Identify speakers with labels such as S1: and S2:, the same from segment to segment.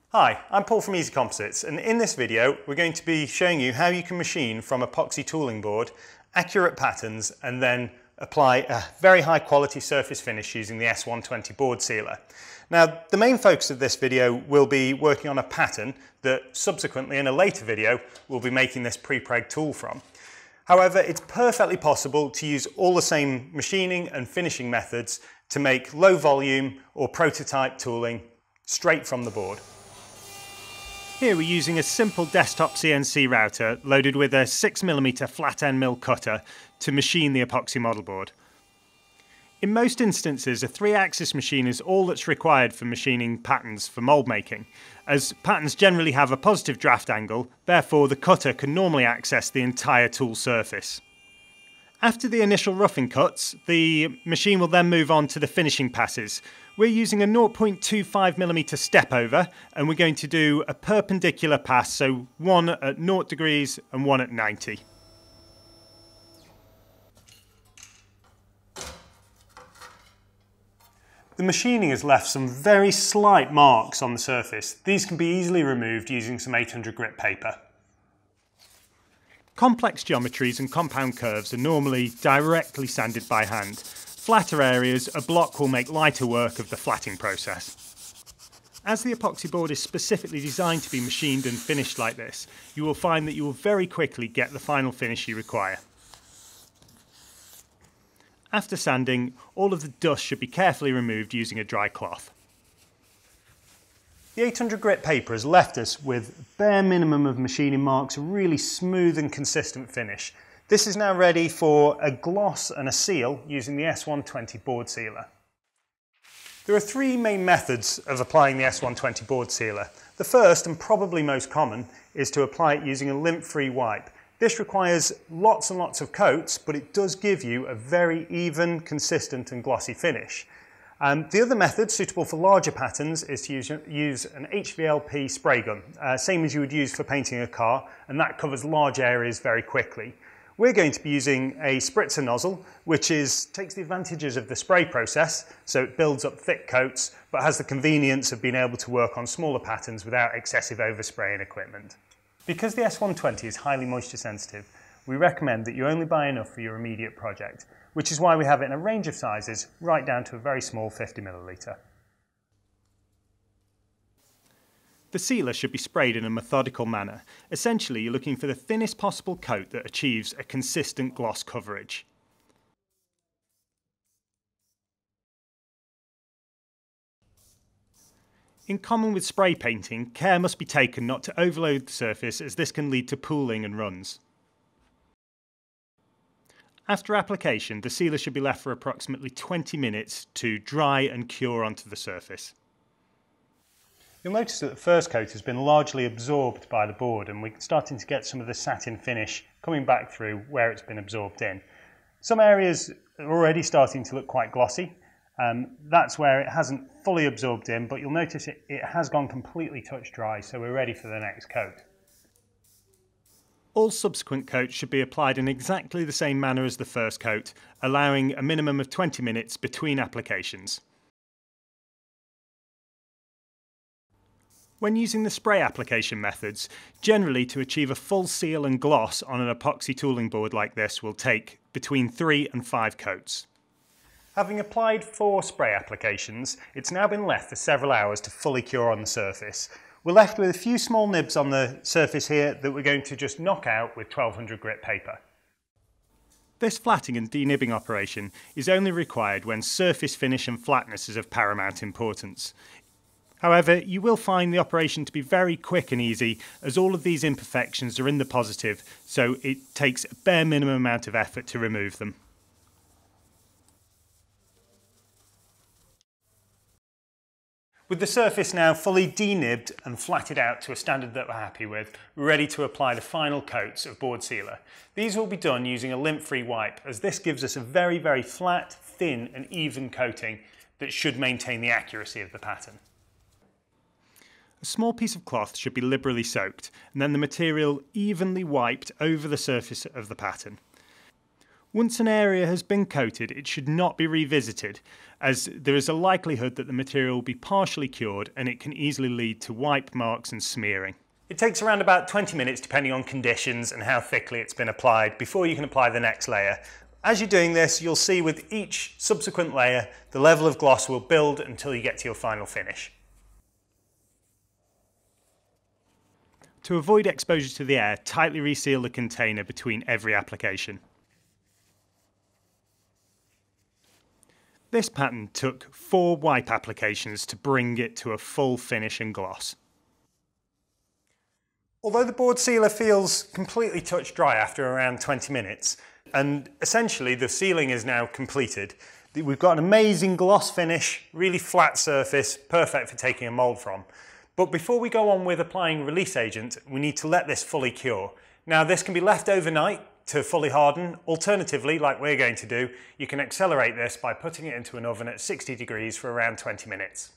S1: Hi, I'm Paul from Easy Composites, and in this video we're going to be showing you how you can machine from epoxy tooling board accurate patterns and then apply a very high quality surface finish using the S120 board sealer. Now, the main focus of this video will be working on a pattern that subsequently in a later video we'll be making this pre-preg tool from. However, it's perfectly possible to use all the same machining and finishing methods to make low volume or prototype tooling straight from the board. Here we're using a simple desktop CNC router loaded with a 6mm flat end mill cutter to machine the epoxy model board. In most instances, a 3-axis machine is all that's required for machining patterns for mould making, as patterns generally have a positive draft angle, therefore the cutter can normally access the entire tool surface. After the initial roughing cuts, the machine will then move on to the finishing passes. We're using a 0.25mm step over, and we're going to do a perpendicular pass, so one at 0 degrees and one at 90. The machining has left some very slight marks on the surface. These can be easily removed using some 800 grit paper. Complex geometries and compound curves are normally directly sanded by hand. Flatter areas, a block will make lighter work of the flatting process. As the epoxy board is specifically designed to be machined and finished like this, you will find that you will very quickly get the final finish you require. After sanding, all of the dust should be carefully removed using a dry cloth. The 800 grit paper has left us with a bare minimum of machining marks, a really smooth and consistent finish. This is now ready for a gloss and a seal using the S120 board sealer. There are three main methods of applying the S120 board sealer. The first, and probably most common, is to apply it using a lint-free wipe. This requires lots and lots of coats, but it does give you a very even, consistent and glossy finish. The other method, suitable for larger patterns, is to use an HVLP spray gun, same as you would use for painting a car, and that covers large areas very quickly. We're going to be using a spritzer nozzle, which takes the advantages of the spray process, so it builds up thick coats, but has the convenience of being able to work on smaller patterns without excessive overspraying equipment. Because the S120 is highly moisture sensitive, we recommend that you only buy enough for your immediate project, which is why we have it in a range of sizes, right down to a very small 50ml. The sealer should be sprayed in a methodical manner. Essentially, you're looking for the thinnest possible coat that achieves a consistent gloss coverage. In common with spray painting, care must be taken not to overload the surface, as this can lead to pooling and runs. After application, the sealer should be left for approximately 20 minutes to dry and cure onto the surface. You'll notice that the first coat has been largely absorbed by the board, and we're starting to get some of the satin finish coming back through where it's been absorbed in. Some areas are already starting to look quite glossy. That's where it hasn't fully absorbed in, but you'll notice it has gone completely touch dry, so we're ready for the next coat. All subsequent coats should be applied in exactly the same manner as the first coat, allowing a minimum of 20 minutes between applications. When using the spray application methods, generally to achieve a full seal and gloss on an epoxy tooling board like this will take between 3 and 5 coats. Having applied 4 spray applications, it's now been left for several hours to fully cure on the surface. We're left with a few small nibs on the surface here that we're going to just knock out with 1200 grit paper. This flatting and denibbing operation is only required when surface finish and flatness is of paramount importance. However, you will find the operation to be very quick and easy, as all of these imperfections are in the positive, so it takes a bare minimum amount of effort to remove them. With the surface now fully denibbed and flatted out to a standard that we're happy with, we're ready to apply the final coats of board sealer. These will be done using a lint-free wipe, as this gives us a very, very flat, thin and even coating that should maintain the accuracy of the pattern. A small piece of cloth should be liberally soaked, and then the material evenly wiped over the surface of the pattern. Once an area has been coated, it should not be revisited, as there is a likelihood that the material will be partially cured and it can easily lead to wipe marks and smearing. It takes around about 20 minutes depending on conditions and how thickly it's been applied before you can apply the next layer. As you're doing this, you'll see with each subsequent layer the level of gloss will build until you get to your final finish. To avoid exposure to the air, tightly reseal the container between every application. This pattern took 4 wipe applications to bring it to a full finish and gloss. Although the board sealer feels completely touch dry after around 20 minutes, and essentially the sealing is now completed, we've got an amazing gloss finish, really flat surface, perfect for taking a mould from. But before we go on with applying release agent, we need to let this fully cure. Now this can be left overnight to fully harden. Alternatively, like we're going to do, you can accelerate this by putting it into an oven at 60 degrees for around 20 minutes.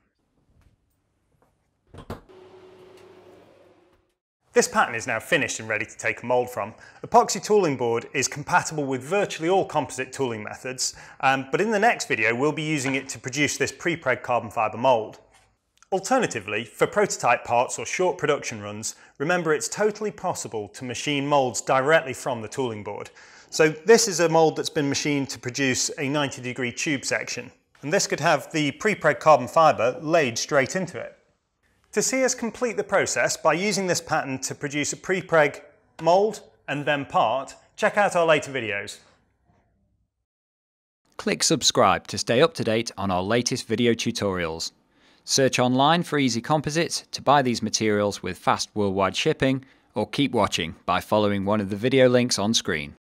S1: This pattern is now finished and ready to take a mould from. Epoxy tooling board is compatible with virtually all composite tooling methods, but in the next video we'll be using it to produce this pre-preg carbon fibre mould. Alternatively, for prototype parts or short production runs, remember it's totally possible to machine moulds directly from the tooling board. So this is a mould that's been machined to produce a 90-degree tube section, and this could have the pre-preg carbon fibre laid straight into it. To see us complete the process by using this pattern to produce a pre-preg mould and then part, check out our later videos.
S2: Click subscribe to stay up to date on our latest video tutorials. Search online for Easy Composites to buy these materials with fast worldwide shipping, or keep watching by following one of the video links on screen.